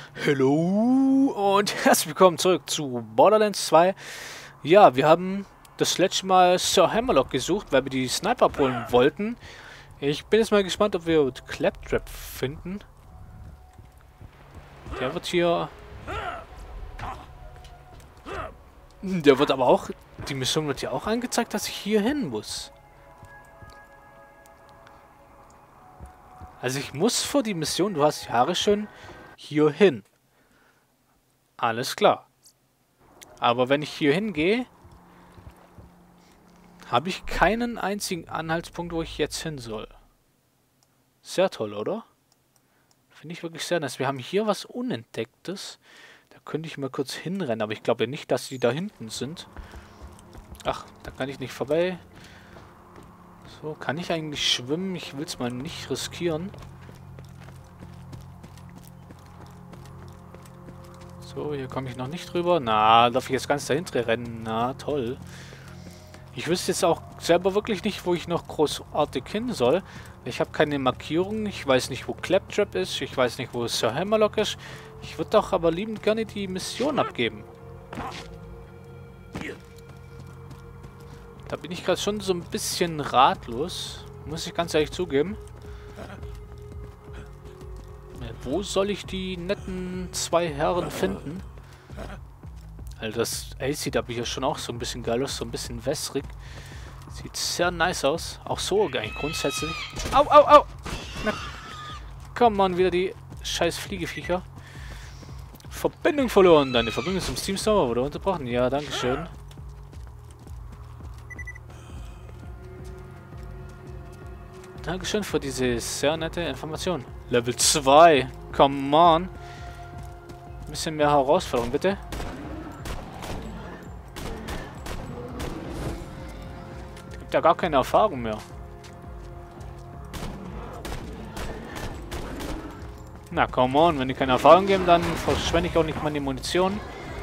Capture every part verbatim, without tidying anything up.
Hallo und herzlich willkommen zurück zu Borderlands zwei. Ja, wir haben das letzte Mal Sir Hammerlock gesucht, weil wir die Sniper abholen wollten. Ich bin jetzt mal gespannt, ob wir Claptrap finden. Der wird hier... Der wird aber auch... Die Mission wird ja auch angezeigt, dass ich hier hin muss. Also ich muss vor die Mission, du hast die Haare schön, hier hin. Alles klar. Aber wenn ich hier hingehe, habe ich keinen einzigen Anhaltspunkt, wo ich jetzt hin soll. Sehr toll, oder? Finde ich wirklich sehr nice. Wir haben hier was Unentdecktes. Da könnte ich mal kurz hinrennen, aber ich glaube nicht, dass die da hinten sind. Ach, da kann ich nicht vorbei. So, kann ich eigentlich schwimmen? Ich will es mal nicht riskieren. So, hier komme ich noch nicht drüber. Na, darf ich jetzt ganz dahinter rennen? Na, toll. Ich wüsste jetzt auch selber wirklich nicht, wo ich noch großartig hin soll. Ich habe keine Markierung. Ich weiß nicht, wo Claptrap ist. Ich weiß nicht, wo Sir Hammerlock ist. Ich würde doch aber liebend gerne die Mission abgeben. Da bin ich gerade schon so ein bisschen ratlos. Muss ich ganz ehrlich zugeben. Wo soll ich die netten zwei Herren finden? Also das A sieht aber hier schon auch so ein bisschen geil aus. So ein bisschen wässrig. Sieht sehr nice aus. Auch so eigentlich grundsätzlich. Au, au, au! Na, komm man, wieder die scheiß Fliegeviecher. Verbindung verloren. Deine Verbindung zum Steam Server wurde unterbrochen. Ja, dankeschön. Dankeschön für diese sehr nette Information. Level zwei. Come on. Ein bisschen mehr Herausforderung, bitte. Gibt ja gar keine Erfahrung mehr. Na, come on. Wenn die keine Erfahrung geben, dann verschwende ich auch nicht meine Munition.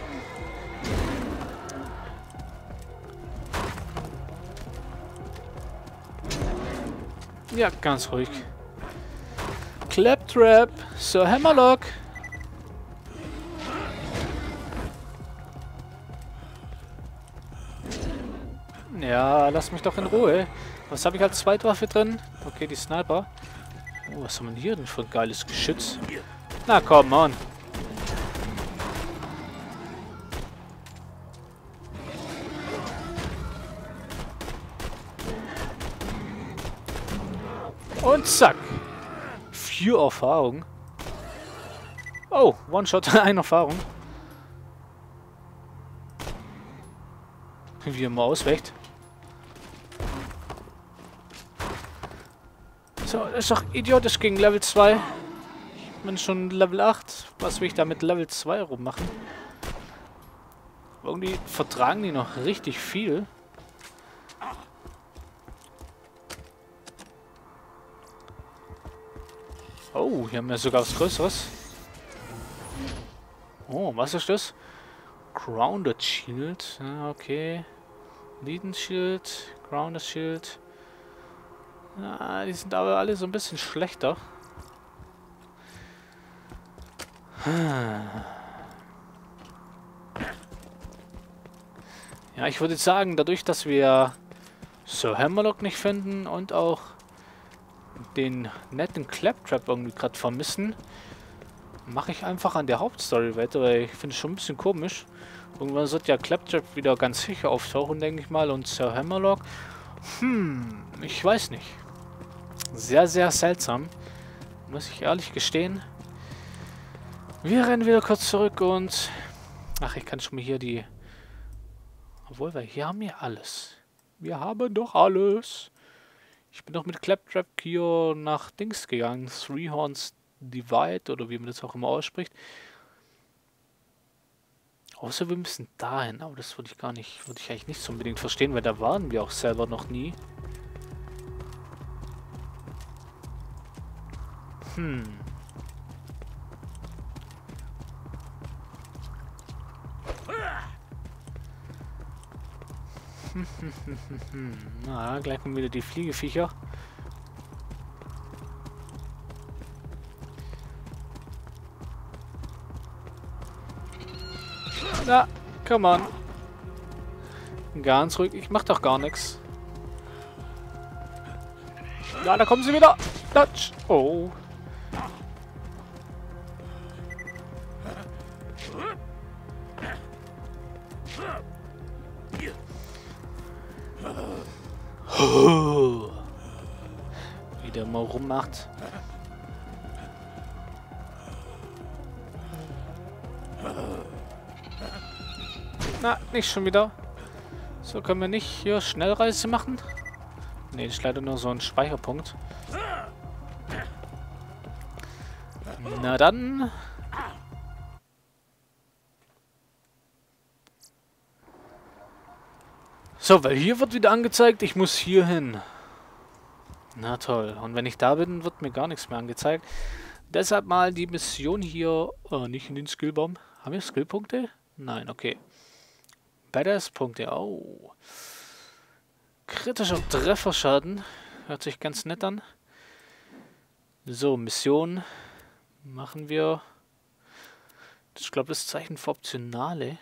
Ja, ganz ruhig. Claptrap, Sir Hammerlock. Ja, lass mich doch in Ruhe. Was habe ich als Zweitwaffe drin? Okay, die Sniper. Oh, was haben wir hier denn für ein geiles Geschütz? Na, komm, on. Und zack. Vier Erfahrung. Oh, One-Shot, eine Erfahrung. Wie er mal ausweicht. So, das ist doch idiotisch gegen Level zwei. Ich bin schon Level acht. Was will ich da mit Level zwei rummachen? Irgendwie vertragen die noch richtig viel. Oh, hier haben wir sogar was Größeres. Oh, was ist das? Grounded Shield. Ah, okay. Leaden Shield. Grounded Shield. Ah, die sind aber alle so ein bisschen schlechter. Ja, ich würde sagen, dadurch, dass wir Sir Hammerlock nicht finden und auch den netten Claptrap irgendwie gerade vermissen, mache ich einfach an der Hauptstory weiter, weil ich finde es schon ein bisschen komisch. Irgendwann wird ja Claptrap wieder ganz sicher auftauchen, denke ich mal, und Sir Hammerlock. Hm, ich weiß nicht. Sehr, sehr seltsam. Muss ich ehrlich gestehen. Wir rennen wieder kurz zurück und... Ach, ich kann schon mal hier die... Obwohl, weil hier haben wir alles. Wir haben doch alles. Ich bin doch mit Claptrap hier nach Dings gegangen. Three Horns Divide, oder wie man das auch immer ausspricht. Außer wir müssen dahin, aber das würde ich gar nicht, würde ich eigentlich nicht so unbedingt verstehen, weil da waren wir auch selber noch nie. Hm. Na, gleich kommen wieder die Fliegeviecher. Na, come on. Ganz ruhig. Ich mach doch gar nichts. Ja, da kommen sie wieder. Platsch. Oh. Oh. Wie der mal rummacht. Na, nicht schon wieder. So, können wir nicht hier Schnellreise machen? Ne, das ist leider nur so ein Speicherpunkt. Na dann. So, weil hier wird wieder angezeigt, ich muss hier hin. Na toll. Und wenn ich da bin, wird mir gar nichts mehr angezeigt. Deshalb mal die Mission hier. Oh, nicht in den Skillbaum. Haben wir Skillpunkte? Nein, okay. Badass-Punkte. Oh. Kritischer Trefferschaden. Hört sich ganz nett an. So, Mission machen wir. Ich glaube, das Zeichen für Optionale.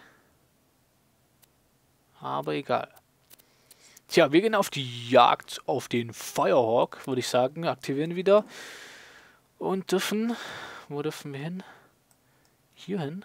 Aber egal. Tja, wir gehen auf die Jagd auf den Firehawk, würde ich sagen. Aktivieren wieder. Und dürfen... Wo dürfen wir hin? Hier hin.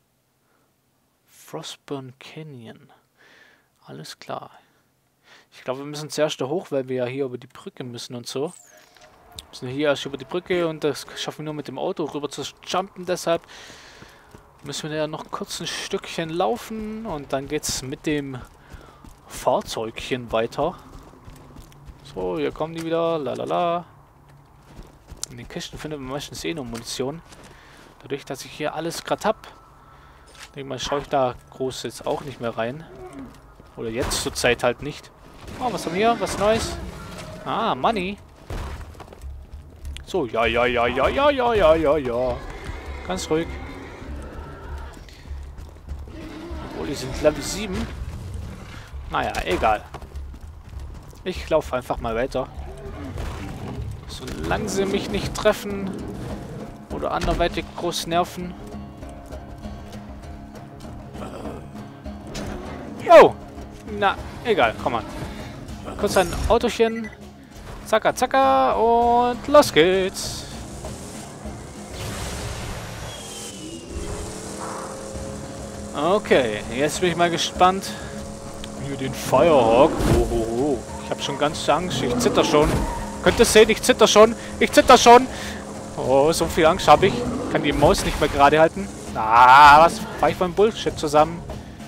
Frostburn Canyon. Alles klar. Ich glaube, wir müssen zuerst da hoch, weil wir ja hier über die Brücke müssen und so. Wir müssen hier erst über die Brücke und das schaffen wir nur mit dem Auto rüber zu jumpen. Deshalb müssen wir ja noch kurz ein Stückchen laufen und dann geht's mit dem Fahrzeugchen weiter. So, hier kommen die wieder. Lalala. In den Kisten findet man meistens eh nur Munition. Dadurch, dass ich hier alles gerade habe. Denke mal, schaue ich da groß jetzt auch nicht mehr rein. Oder jetzt zur Zeit halt nicht. Oh, was haben wir hier? Was Neues? Ah, Money. So, ja, ja, ja, ja, ja, ja, ja, ja, ja. Ganz ruhig. Obwohl, die sind Level sieben. Naja, egal. Ich laufe einfach mal weiter. Solange sie mich nicht treffen oder anderweitig groß nerven. Oh! Na, egal, komm mal. Kurz ein Autochen. Zacka, zacka und los geht's. Okay, jetzt bin ich mal gespannt. Hier den Firehawk. Oh, oh, oh. Ich habe schon ganz Angst. Ich zitter schon. Könnt ihr sehen, ich zitter schon. Ich zitter schon. Oh, so viel Angst habe ich. Kann die Maus nicht mehr gerade halten. Ah, was? Fahr ich beim Bullshit zusammen?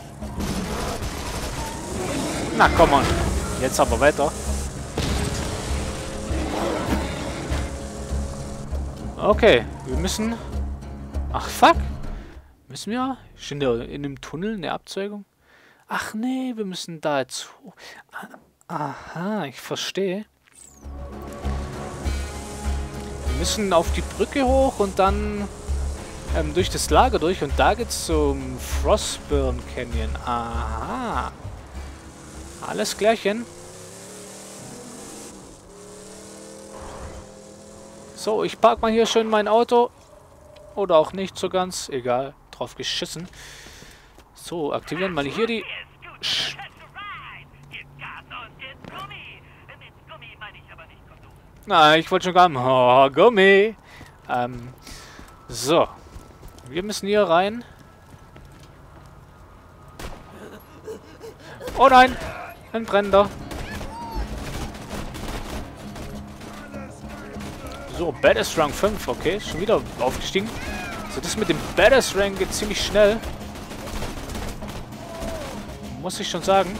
Na, komm on. Jetzt aber weiter. Okay, wir müssen... Ach, fuck. Müssen wir? Sind wir in dem Tunnel eine Abzweigung? Ach nee, wir müssen da jetzt hoch. Aha, ich verstehe. Wir müssen auf die Brücke hoch und dann ähm, durch das Lager durch. Und da geht's zum Frostburn Canyon. Aha. Alles klärchen. So, ich park mal hier schön mein Auto. Oder auch nicht so ganz. Egal. Drauf geschissen. So, aktivieren mal hier die... Sch Na, ich wollte schon gar nicht. Oh, Gummi. Ähm, so. Wir müssen hier rein. Oh nein. Ein Brennender. So, Badass Rank fünf. Okay, schon wieder aufgestiegen. So, das mit dem Badass Rank geht ziemlich schnell. Muss ich schon sagen.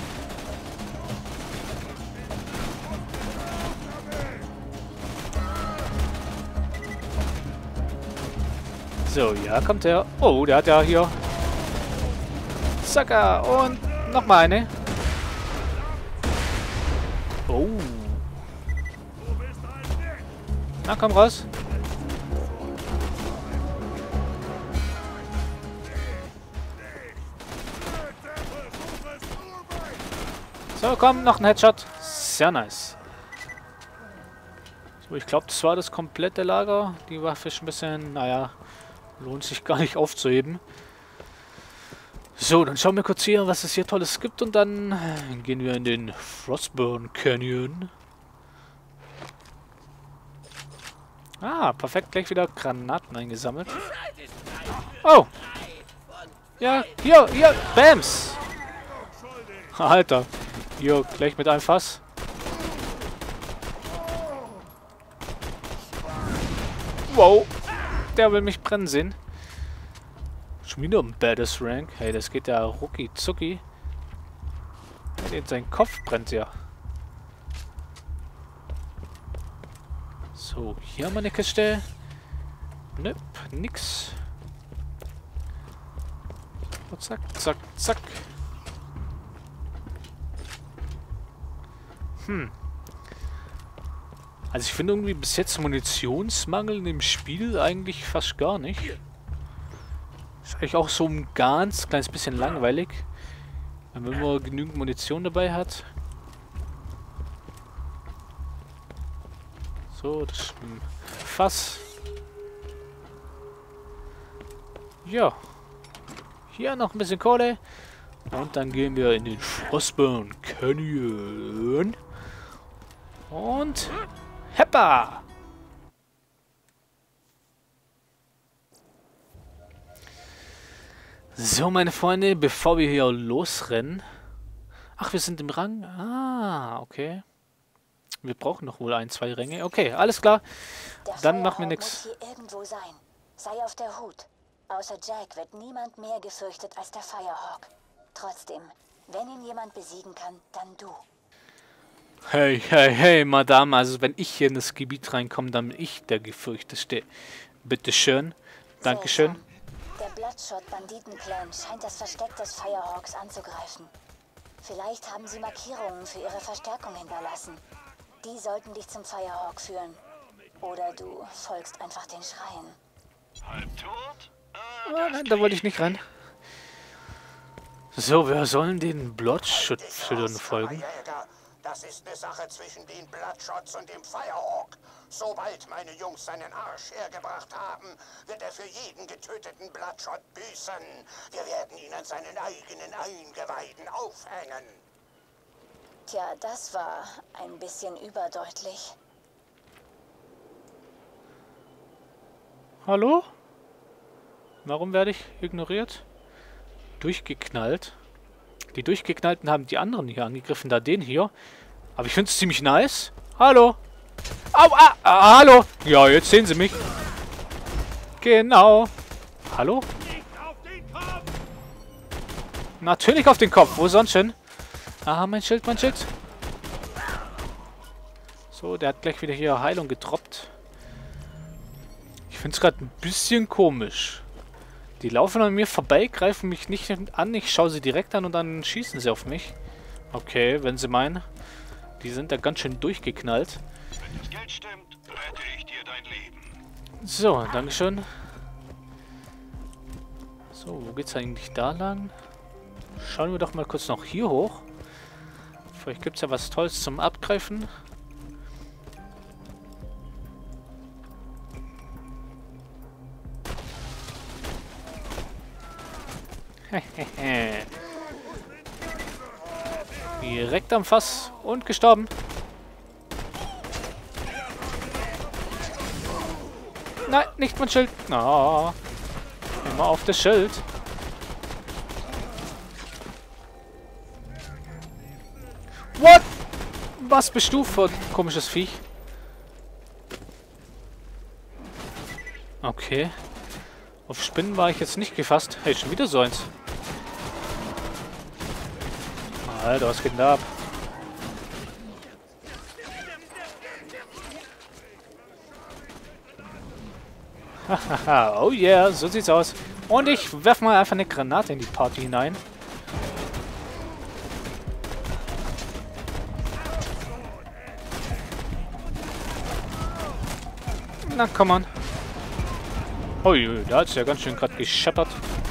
So, ja, kommt her. Oh, der hat ja hier... Zacka, und nochmal eine. Oh. Na, komm raus. So, komm, noch ein Headshot. Sehr nice. So, ich glaube, das war das komplette Lager. Die Waffe ist ein bisschen, naja, lohnt sich gar nicht aufzuheben. So, dann schauen wir kurz hier, was es hier Tolles gibt und dann gehen wir in den Frostburn Canyon. Ah, perfekt, gleich wieder Granaten eingesammelt. Oh! Ja, hier, hier, Bams! Alter, hier, gleich mit einem Fass. Wow, der will mich brennen sehen. Schon wieder ein Badass Rank. Hey, das geht ja rucki zucki. Hey, sein Kopf brennt ja. So, hier haben wir eine Kiste. Nöp, nix. Oh, zack, zack, zack. Hm. Also ich finde irgendwie bis jetzt Munitionsmangel in dem Spiel eigentlich fast gar nicht. Ist eigentlich auch so ein ganz kleines bisschen langweilig. Wenn man genügend Munition dabei hat. So, das ist ein Fass. Ja. Hier noch ein bisschen Kohle. Und dann gehen wir in den Frostburn Canyon. Und... Heppa! So, meine Freunde, bevor wir hier losrennen... Ach, wir sind im Rang? Ah, okay. Wir brauchen noch wohl ein, zwei Ränge. Okay, alles klar. Der Dann machen wir Firehawk nichts. muss hier irgendwo sein. Sei auf der Hut. Außer Jack wird niemand mehr gefürchtet als der Firehawk. Trotzdem, wenn ihn jemand besiegen kann, dann du. Hey, hey, hey, Madame, also wenn ich hier in das Gebiet reinkomme, dann bin ich der Gefürchteste. Bitteschön. Dankeschön. Seltsam. Der Bloodshot-Banditenclan scheint das Versteck des Firehawks anzugreifen. Vielleicht haben sie Markierungen für ihre Verstärkung hinterlassen. Die sollten dich zum Firehawk führen. Oder du folgst einfach den Schreien. Halbtot? Oh, nein, da wollte ich nicht rein. So, wir sollen den Bloodshot-Schildern folgen. Das ist eine Sache zwischen den Bloodshots und dem Firehawk. Sobald meine Jungs seinen Arsch hergebracht haben, wird er für jeden getöteten Bloodshot büßen. Wir werden ihn an seinen eigenen Eingeweiden aufhängen. Tja, das war ein bisschen überdeutlich. Hallo? Warum werde ich ignoriert? Durchgeknallt. Die Durchgeknallten haben die anderen hier angegriffen, da den hier. Aber ich finde es ziemlich nice. Hallo? Au, ah, ah, hallo? Ja, jetzt sehen sie mich. Genau. Hallo? Natürlich auf den Kopf. Wo sonst hin? Ah, mein Schild, mein Schild. So, der hat gleich wieder hier Heilung getroppt. Ich finde es gerade ein bisschen komisch. Die laufen an mir vorbei, greifen mich nicht an. Ich schaue sie direkt an und dann schießen sie auf mich. Okay, wenn sie meinen. Die sind da ganz schön durchgeknallt. Wenn das Geld stimmt, rette ich dir dein Leben. So, dankeschön. So, wo geht's eigentlich da lang? Schauen wir doch mal kurz noch hier hoch. Vielleicht gibt es ja was Tolles zum Abgreifen. Direkt am Fass und gestorben. Nein, nicht mein Schild. Oh, immer auf das Schild. What? Was bist du für ein komisches Viech? Okay. Auf Spinnen war ich jetzt nicht gefasst. Hey, schon wieder so eins. Alter, was geht denn da ab? Hahaha, oh yeah, so sieht's aus. Und ich werfe mal einfach eine Granate in die Party hinein. Na, komm on. Ui, da hat's ja ganz schön gerade gescheppert.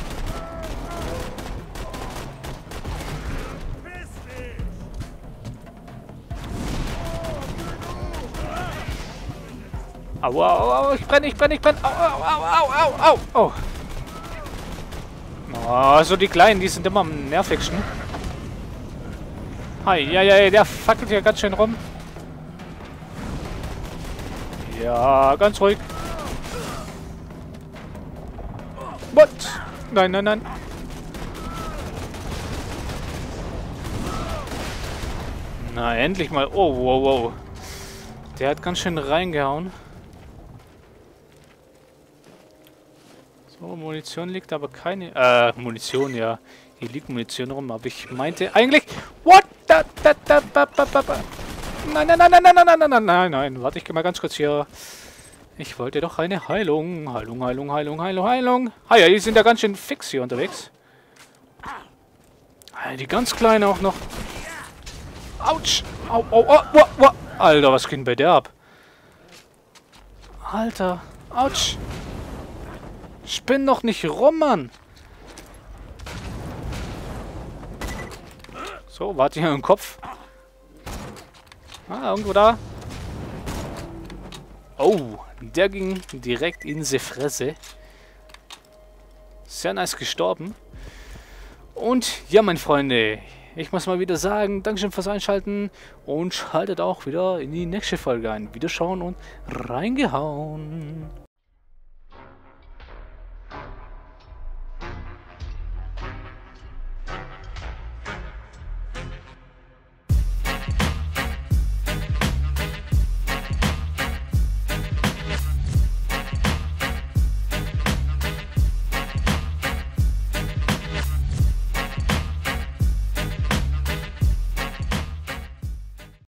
Au, au, au, ich brenne, ich brenne, ich brenne. Au, au, au, au, au, au. Oh, so die Kleinen, die sind immer am nervigsten. Hi, ja, ja, ja, der fackelt hier ganz schön rum. Ja, ganz ruhig. What? Nein, nein, nein. Na, endlich mal. Oh, wow, wow. Der hat ganz schön reingehauen. So, Munition liegt aber keine... Äh, Munition, ja. Hier liegt Munition rum, aber ich meinte eigentlich... What? Da, da, da, ba, ba, ba, ba. Nein, nein, nein, nein, nein, nein, nein, nein, nein, nein. Warte, ich gehe mal ganz kurz hier. Ich wollte doch eine Heilung. Heilung, Heilung, Heilung, Heilung, Heilung. Ah ja, die sind ja ganz schön fix hier unterwegs. Die ganz Kleine auch noch. Autsch. Au, au, au, au, au. Alter, was geht denn bei der ab? Alter. Autsch. Spinn doch nicht rum, Mann. So, warte hier im Kopf. Ah, irgendwo da. Oh, der ging direkt in die Fresse. Sehr nice gestorben. Und ja, meine Freunde, ich muss mal wieder sagen, Dankeschön fürs Einschalten und schaltet auch wieder in die nächste Folge ein. Wiederschauen und reingehauen.